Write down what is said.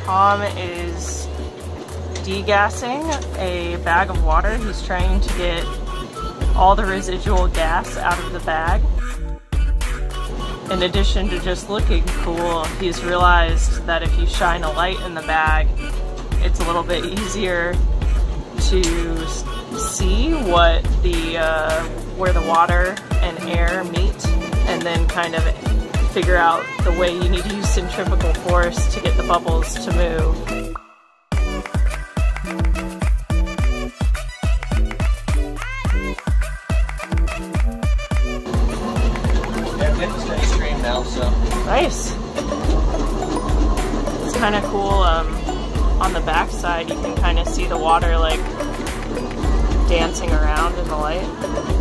Tom is degassing a bag of water. He's trying to get all the residual gas out of the bag. In addition to just looking cool, he's realized that if you shine a light in the bag, it's a little bit easier to see what where the water and air meet, and then kind of figure out the way you need to use centrifugal force to get the bubbles to move. Steady stream now, so. Nice. It's kind of cool. On the back side, you can kind of see the water like dancing around in the light.